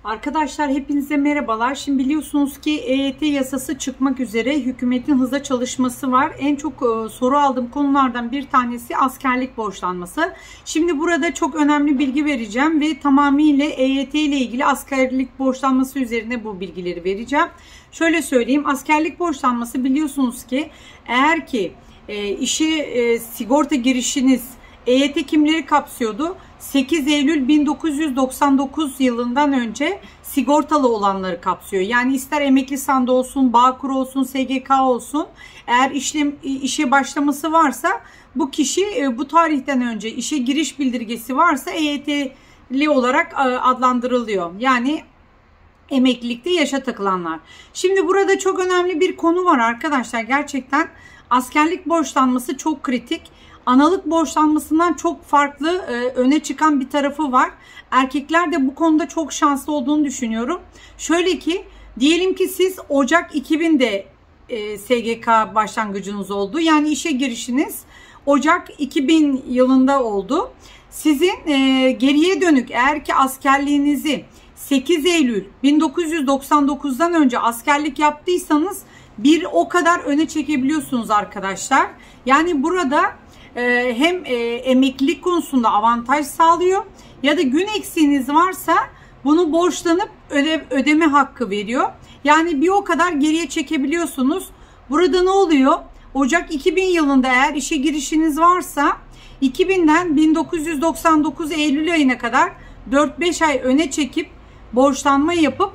Arkadaşlar hepinize merhabalar. Şimdi biliyorsunuz ki EYT yasası çıkmak üzere, hükümetin hızla çalışması var. En çok soru aldığım konulardan bir tanesi askerlik borçlanması. Şimdi burada çok önemli bilgi vereceğim ve tamamıyla EYT ile ilgili askerlik borçlanması üzerine bu bilgileri vereceğim. Şöyle söyleyeyim, askerlik borçlanması biliyorsunuz ki eğer ki işe sigorta girişiniz EYT kimleri kapsıyordu? 8 Eylül 1999 yılından önce sigortalı olanları kapsıyor. Yani ister emekli sandığı olsun, Bağkur olsun, SGK olsun. Eğer işe başlaması varsa bu kişi bu tarihten önce işe giriş bildirgesi varsa EYT'li olarak adlandırılıyor. Yani emeklilikte yaşa takılanlar. Şimdi burada çok önemli bir konu var arkadaşlar. Gerçekten askerlik borçlanması çok kritik. Analık borçlanmasından çok farklı öne çıkan bir tarafı var. Erkekler de bu konuda çok şanslı olduğunu düşünüyorum. Şöyle ki diyelim ki siz Ocak 2000'de SGK başlangıcınız oldu. Yani işe girişiniz Ocak 2000 yılında oldu. Sizin geriye dönük eğer ki askerliğinizi 8 Eylül 1999'dan önce askerlik yaptıysanız bir o kadar öne çekebiliyorsunuz arkadaşlar. Yani burada hem emeklilik konusunda avantaj sağlıyor ya da gün eksiğiniz varsa bunu borçlanıp ödeme hakkı veriyor. Yani bir o kadar geriye çekebiliyorsunuz. Burada ne oluyor? Ocak 2000 yılında eğer işe girişiniz varsa 2000'den 1999 Eylül ayına kadar 4-5 ay öne çekip borçlanma yapıp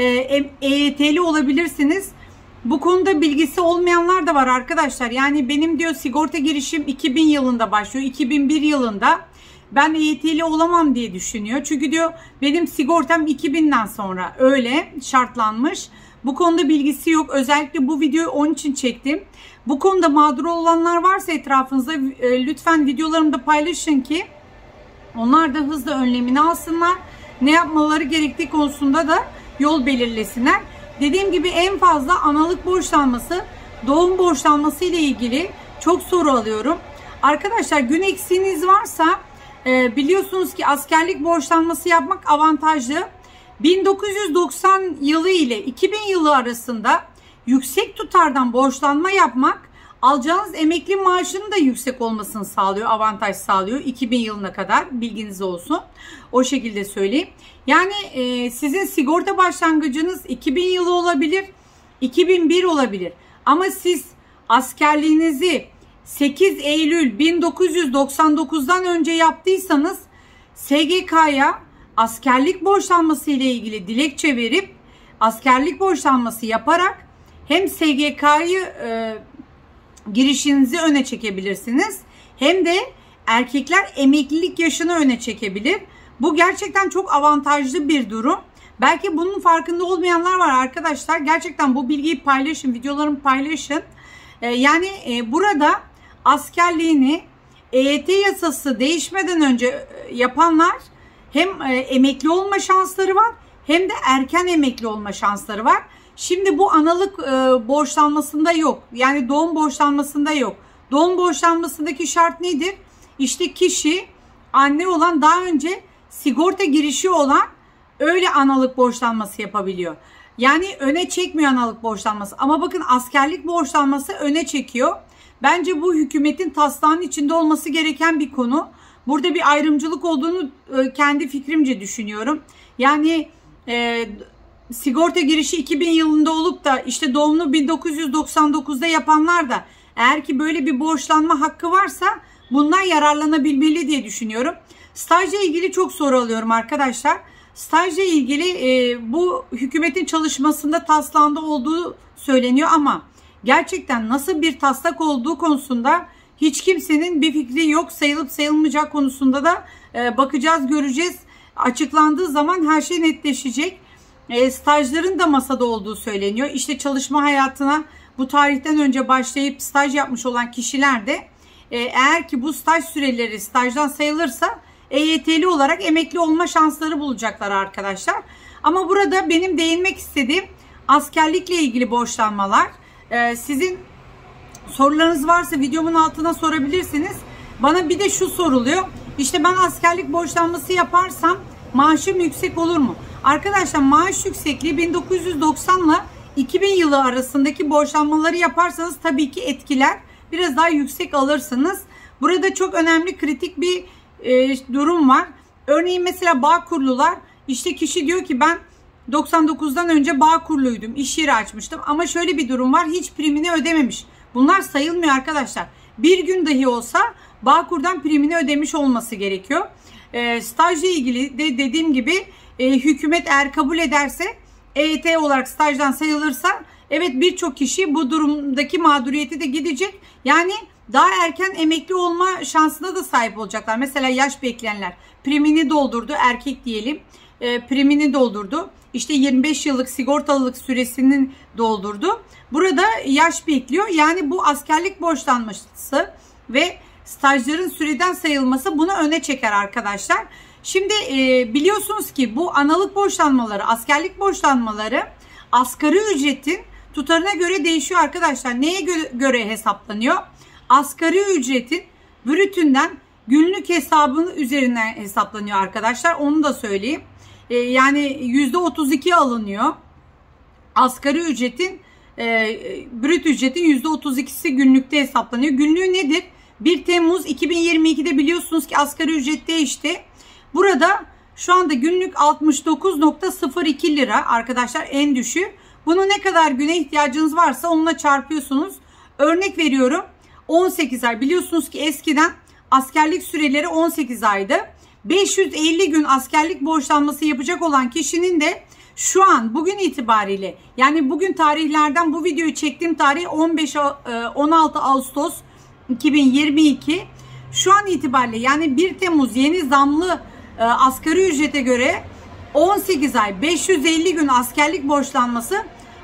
EYT'li olabilirsiniz. Bu konuda bilgisi olmayanlar da var arkadaşlar. Yani benim diyor sigorta girişim 2000 yılında başlıyor. 2001 yılında ben EYT'li olamam diye düşünüyor. Çünkü diyor benim sigortam 2000'den sonra öyle şartlanmış. Bu konuda bilgisi yok. Özellikle bu videoyu onun için çektim. Bu konuda mağdur olanlar varsa etrafınızda lütfen videolarımda paylaşın ki onlar da hızlı önlemini alsınlar. Ne yapmaları gerektiği konusunda da yol belirlesinler. Dediğim gibi en fazla analık borçlanması, doğum borçlanması ile ilgili çok soru alıyorum. Arkadaşlar gün eksiğiniz varsa biliyorsunuz ki askerlik borçlanması yapmak avantajlı. 1990 yılı ile 2000 yılı arasında yüksek tutardan borçlanma yapmak alacağınız emekli maaşının da yüksek olmasını sağlıyor, avantaj sağlıyor 2000 yılına kadar, bilginiz olsun. O şekilde söyleyeyim. Yani sizin sigorta başlangıcınız 2000 yılı olabilir, 2001 olabilir. Ama siz askerliğinizi 8 Eylül 1999'dan önce yaptıysanız SGK'ya askerlik borçlanması ile ilgili dilekçe verip askerlik borçlanması yaparak hem SGK'yı girişinizi öne çekebilirsiniz hem de erkekler emeklilik yaşını öne çekebilir. Bu gerçekten çok avantajlı bir durum. Belki bunun farkında olmayanlar var arkadaşlar. Gerçekten bu bilgiyi paylaşın, videolarımı paylaşın. Yani burada askerliğini EYT yasası değişmeden önce yapanlar hem emekli olma şansları var hem de erken emekli olma şansları var. Şimdi bu analık borçlanmasında yok. Yani doğum borçlanmasında yok. Doğum borçlanmasındaki şart nedir? İşte kişi anne olan, daha önce sigorta girişi olan öyle analık borçlanması yapabiliyor. Yani öne çekmiyor analık borçlanması. Ama bakın askerlik borçlanması öne çekiyor. Bence bu hükümetin taslağının içinde olması gereken bir konu. Burada bir ayrımcılık olduğunu kendi fikrimce düşünüyorum. Yani sigorta girişi 2000 yılında olup da işte doğumunu 1999'da yapanlar da eğer ki böyle bir borçlanma hakkı varsa bundan yararlanabilmeli diye düşünüyorum. Stajla ilgili çok soru alıyorum arkadaşlar. Stajla ilgili bu hükümetin çalışmasında taslağında olduğu söyleniyor ama gerçekten nasıl bir taslak olduğu konusunda hiç kimsenin bir fikri yok. Sayılıp sayılmayacak konusunda da bakacağız, göreceğiz. Açıklandığı zaman her şey netleşecek. Stajların da masada olduğu söyleniyor. İşte çalışma hayatına bu tarihten önce başlayıp staj yapmış olan kişiler de eğer ki bu staj süreleri stajdan sayılırsa EYT'li olarak emekli olma şansları bulacaklar arkadaşlar. Ama burada benim değinmek istediğim askerlikle ilgili borçlanmalar. Sizin sorularınız varsa videomun altına sorabilirsiniz. Bana bir de şu soruluyor. İşte ben askerlik borçlanması yaparsam maaşım yüksek olur mu? Arkadaşlar maaş yüksekliği 1990 ile 2000 yılı arasındaki borçlanmaları yaparsanız tabii ki etkiler. Biraz daha yüksek alırsınız. Burada çok önemli kritik bir durum var. Örneğin mesela Bağkurlular, işte kişi diyor ki ben 99'dan önce Bağkurluydum, iş yeri açmıştım ama şöyle bir durum var, hiç primini ödememiş. Bunlar sayılmıyor arkadaşlar. Bir gün dahi olsa Bağkur'dan primini ödemiş olması gerekiyor. Stajla ilgili de dediğim gibi hükümet eğer kabul ederse, EYT olarak stajdan sayılırsa, evet birçok kişi bu durumdaki mağduriyeti de gidecek. Yani daha erken emekli olma şansına da sahip olacaklar. Mesela yaş bekleyenler primini doldurdu, erkek diyelim, primini doldurdu. İşte 25 yıllık sigortalılık süresinin doldurdu. Burada yaş bekliyor. Yani bu askerlik borçlanması ve stajların süreden sayılması bunu öne çeker arkadaşlar. Şimdi biliyorsunuz ki bu analık borçlanmaları, askerlik borçlanmaları asgari ücretin tutarına göre değişiyor arkadaşlar. Neye göre hesaplanıyor? Asgari ücretin brütünden günlük hesabının üzerinden hesaplanıyor arkadaşlar. Onu da söyleyeyim. Yani %32 alınıyor. Asgari ücretin, brüt ücretin %32'si günlükte hesaplanıyor. Günlüğü nedir? 1 Temmuz 2022'de biliyorsunuz ki asgari ücret değişti. Burada şu anda günlük 69.02 lira arkadaşlar, en düşüğü. Bunu ne kadar güne ihtiyacınız varsa onunla çarpıyorsunuz. Örnek veriyorum, 18 ay, biliyorsunuz ki eskiden askerlik süreleri 18 aydı. 550 gün askerlik borçlanması yapacak olan kişinin de şu an bugün itibariyle, yani bugün tarihlerden bu videoyu çektiğim tarih 16 Ağustos 2022, şu an itibariyle yani 1 Temmuz yeni zamlı asgari ücrete göre 18 ay 550 gün askerlik borçlanması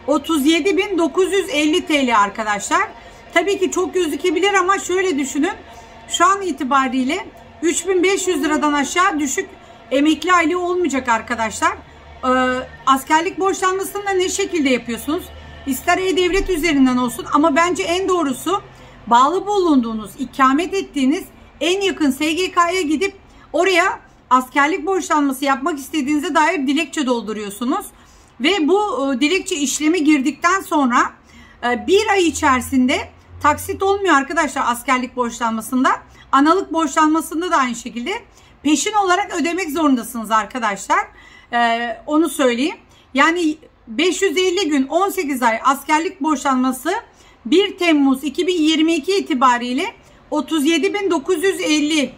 37.950 TL arkadaşlar. Tabii ki çok gözükebilir ama şöyle düşünün, şu an itibariyle 3500 liradan aşağı düşük emekli aylığı olmayacak arkadaşlar. Askerlik borçlanmasını da ne şekilde yapıyorsunuz? İster E-Devlet üzerinden olsun ama bence en doğrusu bağlı bulunduğunuz, ikamet ettiğiniz en yakın SGK'ya gidip oraya askerlik borçlanması yapmak istediğinize dair dilekçe dolduruyorsunuz. Ve bu dilekçe işlemi girdikten sonra bir ay içerisinde taksit olmuyor arkadaşlar askerlik borçlanmasında. Analık borçlanmasında da aynı şekilde peşin olarak ödemek zorundasınız arkadaşlar. Onu söyleyeyim. Yani 550 gün 18 ay askerlik borçlanması 1 Temmuz 2022 itibariyle 37.950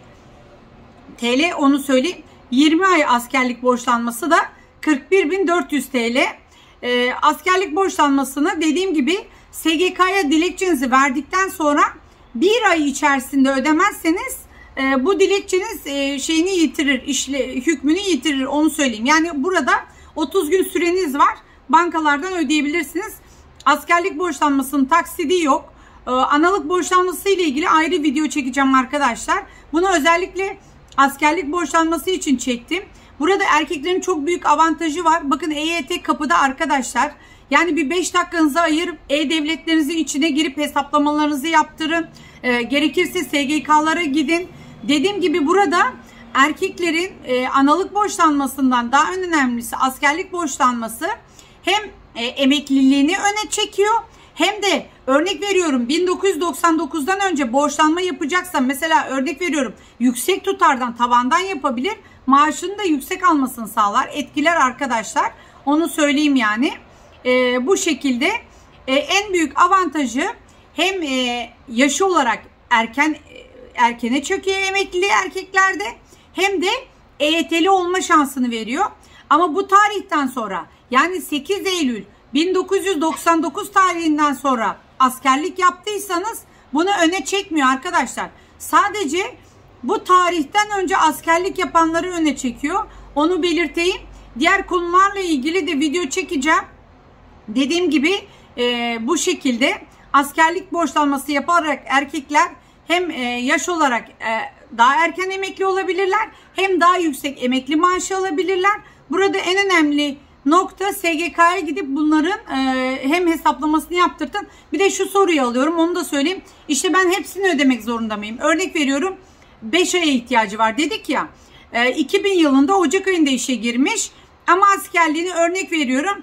TL, onu söyleyeyim. 20 ay askerlik borçlanması da 41.400 TL. Askerlik borçlanmasını dediğim gibi SGK'ya dilekçenizi verdikten sonra bir ay içerisinde ödemezseniz bu dilekçeniz şeyini yitirir, hükmünü yitirir, onu söyleyeyim. Yani burada 30 gün süreniz var. Bankalardan ödeyebilirsiniz. Askerlik borçlanmasının taksidi yok. Analık borçlanması ile ilgili ayrı video çekeceğim arkadaşlar. Bunu özellikle askerlik borçlanması için çektim. Burada erkeklerin çok büyük avantajı var. Bakın EYT kapıda arkadaşlar. Yani bir 5 dakikanızı ayırıp E-Devletlerinizin içine girip hesaplamalarınızı yaptırın. Gerekirse SGK'lara gidin. Dediğim gibi burada erkeklerin analık borçlanmasından daha önemlisi askerlik borçlanması hem emekliliğini öne çekiyor, hem de örnek veriyorum 1999'dan önce borçlanma yapacaksa, mesela örnek veriyorum yüksek tutardan, tavandan yapabilir, maaşını da yüksek almasını sağlar, etkiler arkadaşlar, onu söyleyeyim yani. Bu şekilde en büyük avantajı hem yaşı olarak erkene çöküyor emekliliği erkeklerde, hem de EYT'li olma şansını veriyor. Ama bu tarihten sonra, yani 8 Eylül 1999 tarihinden sonra askerlik yaptıysanız bunu öne çekmiyor arkadaşlar. Sadece bu tarihten önce askerlik yapanları öne çekiyor. Onu belirteyim. Diğer konularla ilgili de video çekeceğim. Dediğim gibi bu şekilde askerlik borçlanması yaparak erkekler hem yaş olarak daha erken emekli olabilirler, hem daha yüksek emekli maaşı alabilirler. Burada en önemli nokta SGK'ya gidip bunların hem hesaplamasını yaptırtın. Bir de şu soruyu alıyorum, onu da söyleyeyim. İşte ben hepsini ödemek zorunda mıyım? Örnek veriyorum 5 aya ihtiyacı var dedik ya. 2000 yılında Ocak ayında işe girmiş. Ama askerliğini örnek veriyorum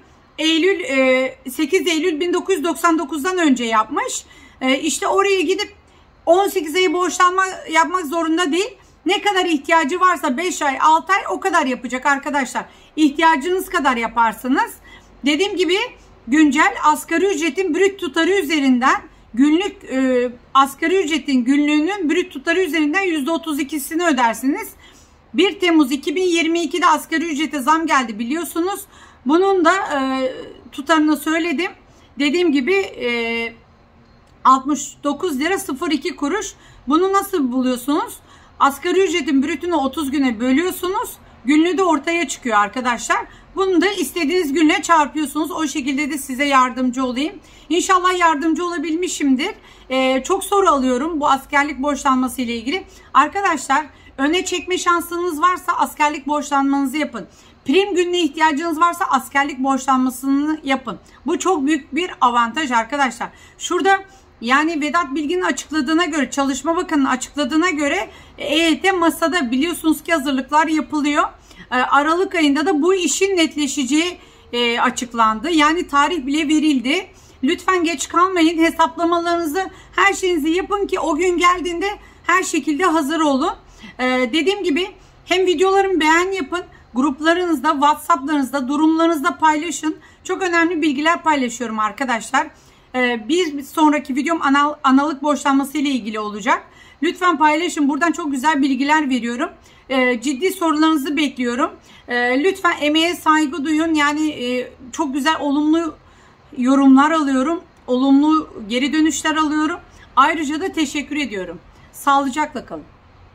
8 Eylül 1999'dan önce yapmış. İşte oraya gidip 18 ayı borçlanma yapmak zorunda değil. Ne kadar ihtiyacı varsa 5 ay 6 ay o kadar yapacak arkadaşlar. İhtiyacınız kadar yaparsınız. Dediğim gibi güncel asgari ücretin brüt tutarı üzerinden günlük asgari ücretin günlüğünün brüt tutarı üzerinden %32'sini ödersiniz. 1 Temmuz 2022'de asgari ücrete zam geldi biliyorsunuz. Bunun da tutarını söyledim. Dediğim gibi 69 lira 02 kuruş. Bunu nasıl buluyorsunuz? Asgari ücretin brütünü 30 güne bölüyorsunuz. Günlüğü de ortaya çıkıyor arkadaşlar. Bunu da istediğiniz günle çarpıyorsunuz. O şekilde de size yardımcı olayım. İnşallah yardımcı olabilmişimdir. Çok soru alıyorum bu askerlik borçlanması ile ilgili. Arkadaşlar öne çekme şansınız varsa askerlik borçlanmanızı yapın. Prim gününe ihtiyacınız varsa askerlik borçlanmasını yapın. Bu çok büyük bir avantaj arkadaşlar. Şurada yani Vedat Bilgin'in açıkladığına göre, Çalışma Bakanı'nın açıkladığına göre EYT masada biliyorsunuz ki hazırlıklar yapılıyor. Aralık ayında da bu işin netleşeceği açıklandı. Yani tarih bile verildi. Lütfen geç kalmayın. Hesaplamalarınızı, her şeyinizi yapın ki o gün geldiğinde her şekilde hazır olun. Dediğim gibi hem videolarımı beğen yapın. Gruplarınızda, WhatsApp'larınızda, durumlarınızda paylaşın. Çok önemli bilgiler paylaşıyorum arkadaşlar. Bir sonraki videom analık borçlanması ile ilgili olacak. Lütfen paylaşın. Buradan çok güzel bilgiler veriyorum. Ciddi sorularınızı bekliyorum. Lütfen emeğe saygı duyun. Yani çok güzel olumlu yorumlar alıyorum. Olumlu geri dönüşler alıyorum. Ayrıca da teşekkür ediyorum. Sağlıcakla kalın.